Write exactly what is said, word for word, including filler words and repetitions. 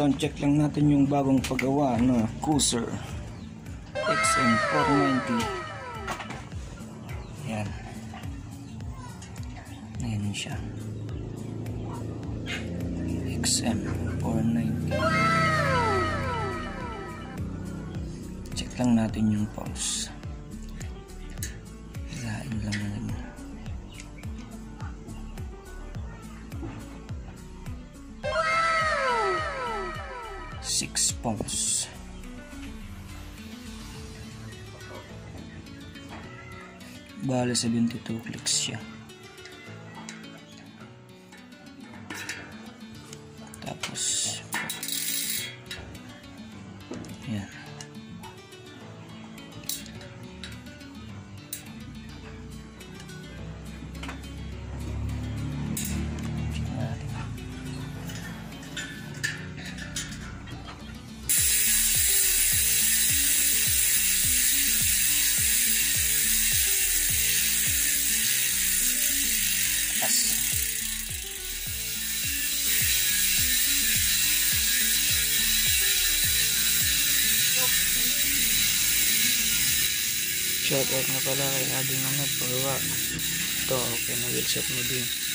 sound check lang natin yung bagong paggawa na Cruiser X M four ninety. Yan. Ayan siya. X M four ninety. Check lang natin yung pulse. Ilain lang natin. six pulse. Bale seventy-two clicks siya. Tapos yan. Shoutout na pala kay Ading na nagpagawa. Ito, okay na wheel set mo din.